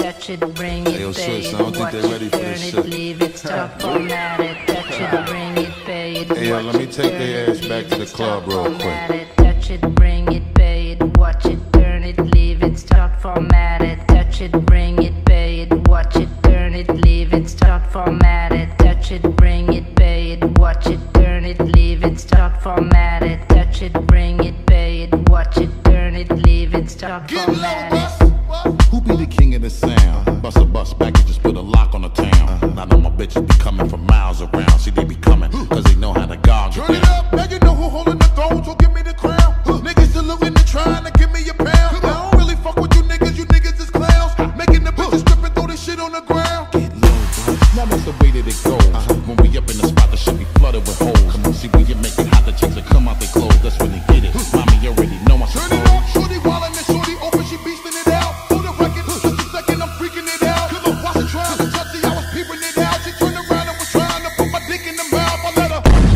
touch it, bring it, yo, pay sis, it, I don't think watch they ready it, for turn this it, shit. leave it, stop, format it, touch it, bring it, pay it, Hey, yo, watch let me it, take turn their it, ass back leave to the it, club stop, real format quick. it, touch it, bring it, pay it, watch it, turn it, leave it, stop, format it, touch it, bring it, pay it, watch it, turn it, leave it, stop, format it, touch it, bring it, pay it, watch it, turn it, leave it, stop, format it, touch it, bring it, pay it, watch it, turn it, leave it, stop, format it. Who be the king of the sound? Bust a bus package, just put a lock on the town. I know my bitches be coming from miles around. See, they be coming, cause they know how to gouge it Turn it up, now you know who holding the throne, so give me the crown. Niggas saluting and trying to give me a pound. I don't really fuck with you niggas is clowns. Making the bitches strip and throw this shit on the ground. Get low, bro. Now that's the way that it goes. When we up in the spot, the shit be flooded with holes. Come on, see, when you make it hot, the chicks will come out their clothes. That's when they get it. Mommy, you already know I Turn it up, shorty wildin' and shorty open, she beastin' it out. For the record, just a second, I'm freaking it out. Cause I watched her trying to touch it, I was peeping it out. She turned around and was trying to put my dick in the mouth. I let her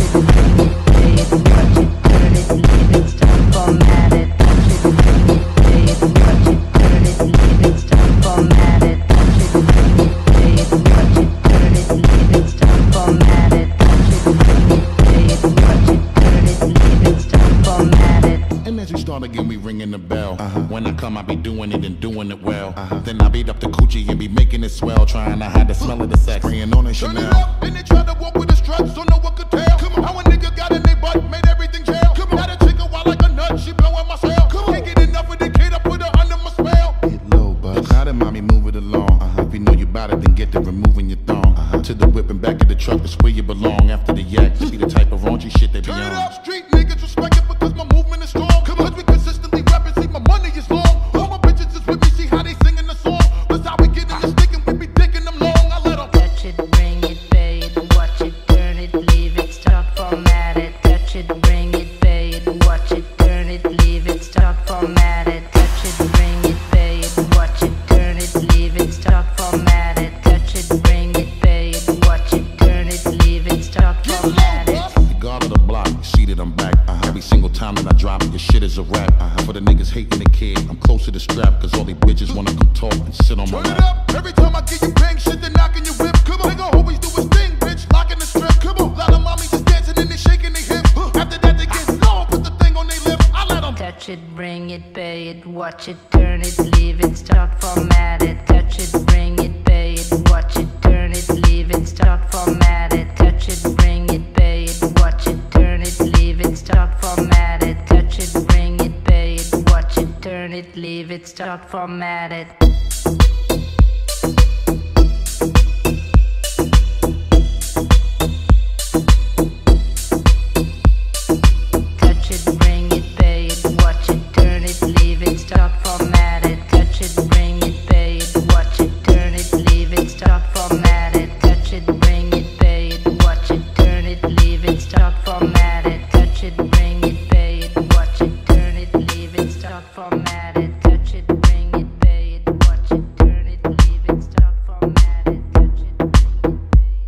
again, we ringing the bell. When I come, I be doing it and doing it well. Then I beat up the coochie and be making it swell, trying to hide the smell of the sex, spraying on a turn it Chanel. up, and they try to walk with the struts, don't know what could tell. Come on, how a nigga got in their butt, made everything jail. Come on, now the chick a wild like a nut, she blowing my cell. Come on, can't get enough of the kid, I put her under my spell. Get low, bud. Now then, mommy, move it along. If you know you bout it, then get to removing your thong. To the whip and back of the truck, that's where you belong. After the yak, to be the type of raunchy shit they be Turn it on. up, street niggas respect it because my movement is strong. Come on, 'cause we consistently rapping, see my money is long. All my bitches is with me, see how they singing the song. That's how we get in the stick and we be dicking them long. I let them touch it, bring it, pay it, watch it, turn it, leave it, stop, format it, touch it, bring it, pay it, watch it, turn it, leave it, stop, format it, touch it, bring it, pay it, watch it, turn it, leave it, stop, format it, touch it, bring it, pay it, watch it, turn it, leave it, stop, format it. The guard of the block, see that I'm back. Every single time that I drop, your shit is a rap. For the niggas hating the kid, I'm close to the strap, cause all these bitches wanna come talk and sit on my turn it lap. up, every time I get you bang shit, they knocking your whip. Come on, nigga always do his thing, bitch, locking the strip. Come on, lot of mommies just dancing and they shaking their hips. After that they get low, put the thing on their lips. I let them Touch it, bring it, pay it, watch it, turn it, leave it, stop, format it, touch it, bring it, pay it, watch it, turn it, leave it, stop, format it, touch it, bring it, pay it, watch it, turn it, leave it, stop, format it, touch it, bring it, pay it, watch it, turn it, leave it, stop, format it. Touch it, bring it, pay it, watch it, turn it, leave it, stop, format it, touch it, bring it, pay it, watch it, turn it, leave it, stop, format it, touch it, bring it, pay it, watch it, turn it, leave it, stop, format it, touch it, bring it, pay it, watch it, turn it, leave it, stop, format it, touch it, bring it, pay it, watch it, turn it, leave it, stop, format it, touch it, bring it, pay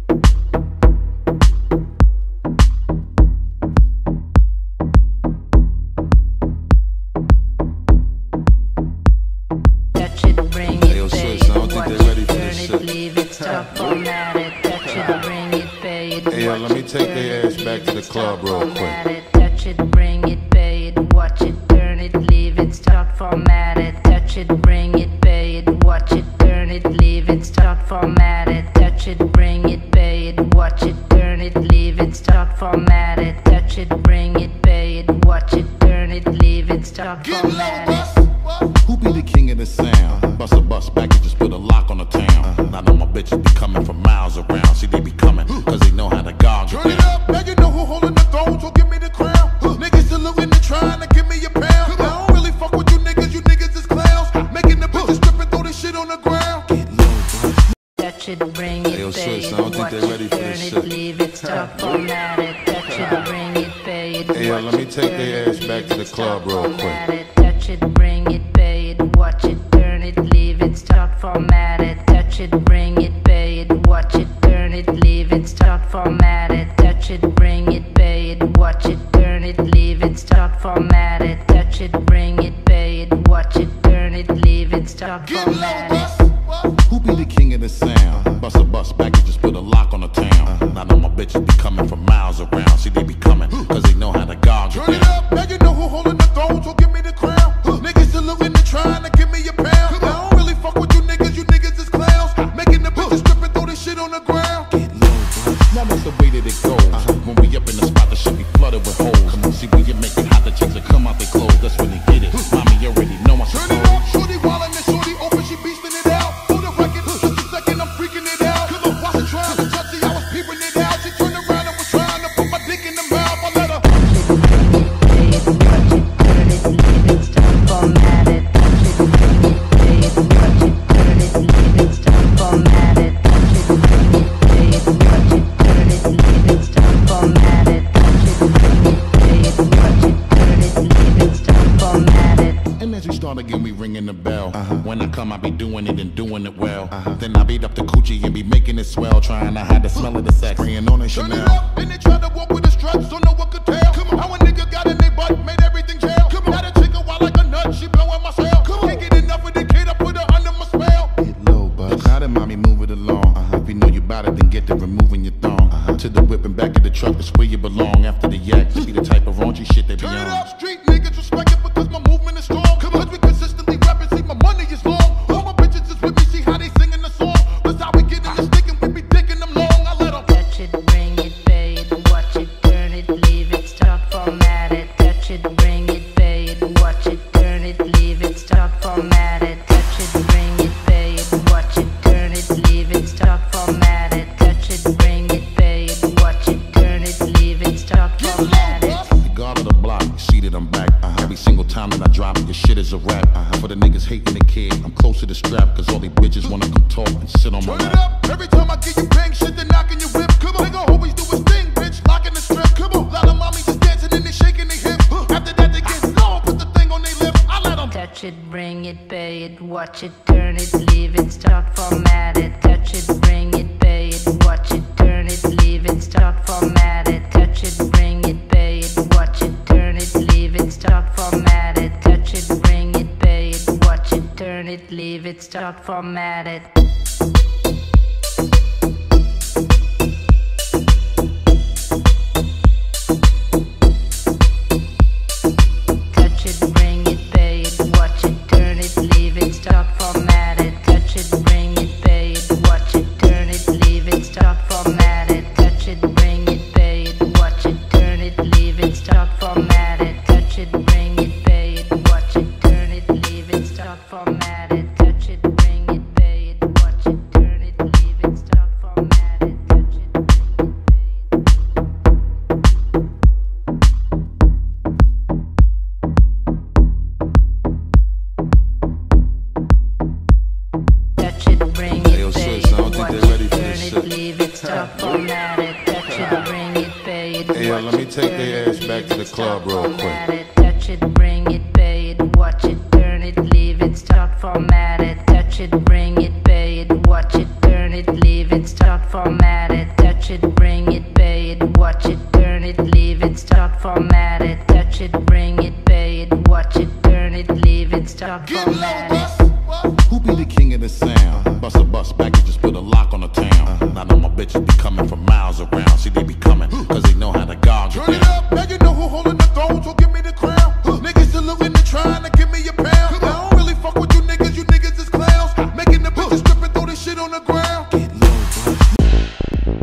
touch it, bring Hey, it, yo, pay sis, I it, don't think watch they it, ready for turn this it, shit. leave it, stop, format it, touch it, bring it, pay it, Hey, yo, watch let me it, take turn their it, ass back to leave the it, club stop, real format quick. it, touch it, bring it, pay it, watch it, turn it, leave it, stop, format it, touch it, bring it, pay it, watch it, turn it, leave it, stop, format it, touch it, bring it, pay it, watch it, turn it, leave it, stop, format it, touch it, bring it, pay it, watch it, turn it, leave it, stop, get low, format it. bus. Who be the king of the sound? Bust a bus package, just put a lock on the town. I know my bitches be coming from miles around. See, they be coming, cause they know how to gouge it Turn it down. up, now you know who holding the throne, so give me the crown. Niggas saluting and trying to give me a pound. I don't really fuck with you niggas is clowns. Making the bitches strip and throw this shit on the ground. Get low, bud. Touch it, bring it, Hey, yo, pay sis, it, I don't think watch they it, ready for turn this it, shit. leave it, stop, format it, touch it, bring it, pay it, Hey, yo, watch let me it, take turn their it, ass back leave to the it, club stop, real format quick. it, touch it, bring it, pay it, watch it, turn it, leave it, stop, format it, touch it, bring it, pay it, watch it, turn it, leave it, stop, format it, touch it, bring it, pay it, watch it, turn it, leave it, stop, format it, touch it, bring it, pay it, watch it, turn it, leave it, stop, Get low, format it. bus. the sound. Bust a bus back and just put a lock on the town. Now know my bitches be coming from miles around. See, they be coming, cause they know how to gog Turn it up, now you know who holding the throne, so give me the crown. Niggas saluting and trying to give me a pound. I don't really fuck with you niggas is clowns. Making the bitches strip and throw this shit on the ground. Get low, bro. Now that's the way that it goes. When we up in the spot, the shit be flooded with holes. Come on, see, we can make it hot, the chicks will come out their clothes. That's when they get it. Mommy, you already know I'm Turn it up, shorty wildin' and shorty open, she beastin' it out. For the record, just a second, I'm freaking it out. Cause I wasn't trying to touch it, I was peeping it out. She turned around and was trying to put my dick in the mouth. I let her start again, we ringing the bell. When I come, I be doing it and doing it well. Then I beat up the coochie and be making it swell. Trying to hide the smell of the sex, spraying on it turn it Chanel. up, then they tried to walk with the struts, so no one could tell. Come on, how a nigga got in their butt, made everything jail. Come on, got a chick a wild like a nut, she blowing my cell. Come on, can't get enough of the kid, I put her under my spell. Get low, bud. Now then, mommy, move it along. If you know you bout it, then get to removing your thong. To the whip and back of the truck, that's where you belong. After the yak, you see the type of raunchy shit they be Turn it on. up, street niggas respect it because my movement is strong. Come on, 'cause we consistently rapping, see my money is long. All my bitches is with me, see how they singing the song. That's how we get in the stick and we be dicking them long. I let them Touch it, bring it, pay it, watch it, turn it, leave it, start, format it. Touch it, bring it, pay it, watch it, turn it, leave it, start, format it. Touch it, bring it, pay it, watch it, turn it, leave it, start, format it. Touch it, bring it, pay it, watch it, turn it, leave it, start, format it. The guard of the block, you see that I'm back. Every single time that I drop, your shit is a rap. For the niggas hating the kid, I'm close to the strap. Cause all these bitches wanna come talk and sit on my turn it lap. up. Every time I get you bang shit, they knocking your whip. Come on, nigga always do his thing, bitch, locking the strip. Come on, lot of mommies just dancing and they shaking their hips. After that they get low, put the thing on their lip. I let them Touch it, bring it, pay it, watch it, turn it, leave it, start, format it. Touch it, bring it, pay it, watch it, turn it, leave it, start, format it. Touch it, bring it, pay it, watch it, turn it, leave it, start, format it. Touch it, bring it, pay it, watch it, turn it, leave it, start, format it. Touch it, bring it, pay it, watch it, turn it, leave it, start, format it. Touch it, bring it, pay it, watch it, turn it, leave it, start, format it. Touch it, bring it, pay it, watch it, turn it, leave it, start, format it. Touch it, bring it, pay it, watch it, turn it, leave it, start, format it. Touch it, bring it, pay it, watch it, turn it, leave it, start, format it. Touch it, bring Touch it, bring Hey, yo, it, pay sis, I don't it, think watch they ready it, for turn this it, shit. leave it, start, format it. Touch it, bring it, pay it, Hey, yo, watch let me it, take turn their it, ass back leave to the it, club start, real quick. format it. Touch it, bring it, pay it, watch it, turn it, leave it, start, format it. Touch it, bring it, pay it, watch it, turn it, leave it, start, format it. Touch it, bring it, pay it, watch it, turn it, leave it, start, format it. Touch it, bring it, pay it, watch it, turn it, leave it, start, get low, format it. bus. Who be the king of the sound? Bust a bus back and just put a lock on the town. Now know my bitches be coming from miles around. See, they be coming, cause they know how to gog Turn it down. up, now you know who holding the throne, so give me the crown. Niggas saluting and trying to give me a pound. I don't really fuck with you niggas is clowns. Making the bitches strip and throw this shit on the ground. Get low, bud.